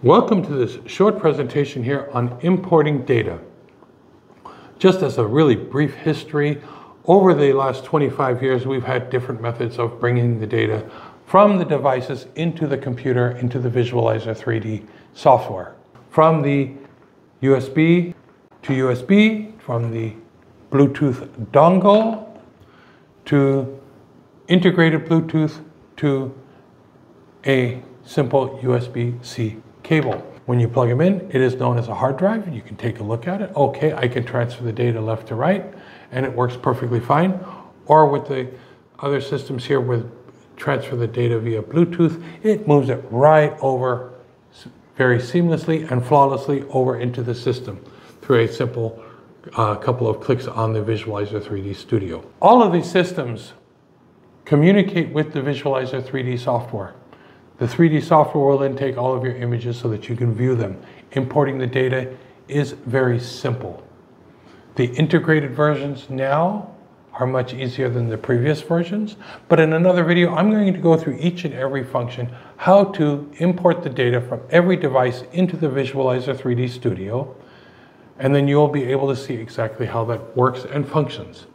Welcome to this short presentation here on importing data. Just as a really brief history, over the last 25 years, we've had different methods of bringing the data from the devices into the computer, into the Visualizer 3D software. From the USB to USB, from the Bluetooth dongle to integrated Bluetooth to a simple USB-C cable. When you plug them in, it is known as a hard drive. You can take a look at it. Okay, I can transfer the data left to right, and it works perfectly fine. Or with the other systems here, with transfer the data via Bluetooth, it moves it right over very seamlessly and flawlessly over into the system through a simple couple of clicks on the Visualizer 3D Studio. All of these systems communicate with the Visualizer 3D software. The 3D software will then take all of your images so that you can view them. Importing the data is very simple. The integrated versions now are much easier than the previous versions, but in another video I'm going to go through each and every function, how to import the data from every device into the Visualizer 3D Studio, and then you'll be able to see exactly how that works and functions.